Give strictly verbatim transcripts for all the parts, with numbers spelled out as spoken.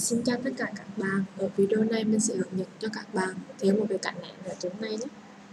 Xin chào tất cả các bạn. Ở video này mình sẽ hướng dẫn cho các bạn thêm một cái cạnh nén ở trên này nhé.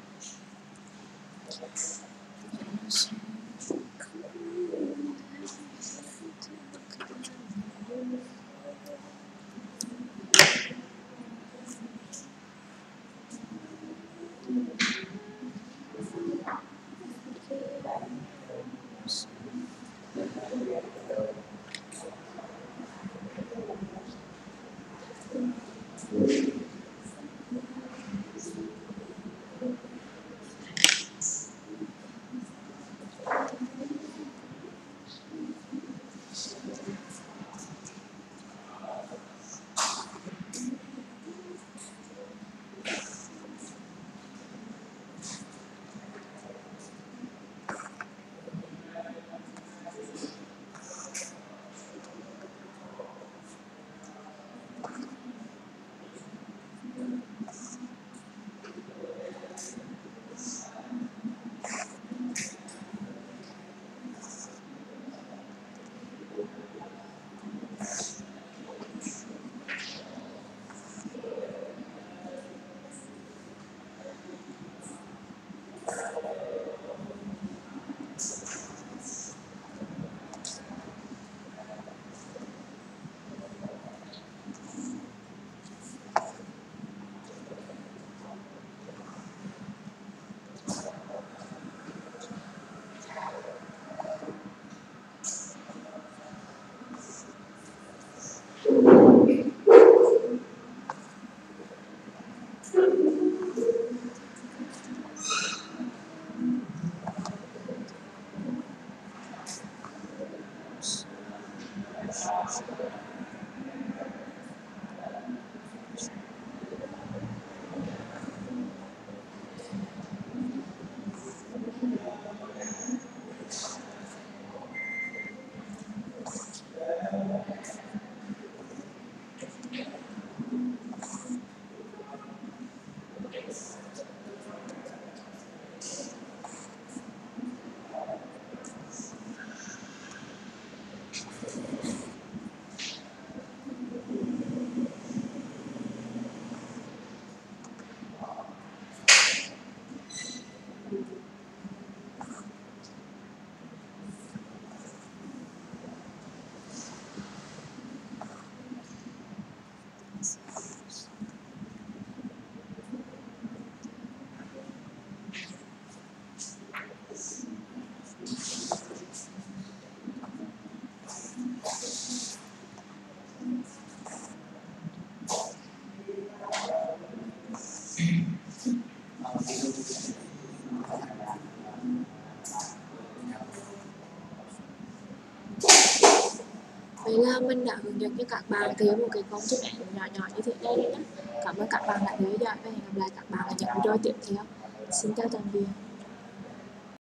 Vậy là mình đã hướng dẫn cho các bạn thêm một cái công thức nén nhỏ nhỏ như thế này nhé. Cảm ơn các bạn đã theo dõi và hẹn gặp lại các bạn ở những video tiếp theo. Xin chào tạm biệt.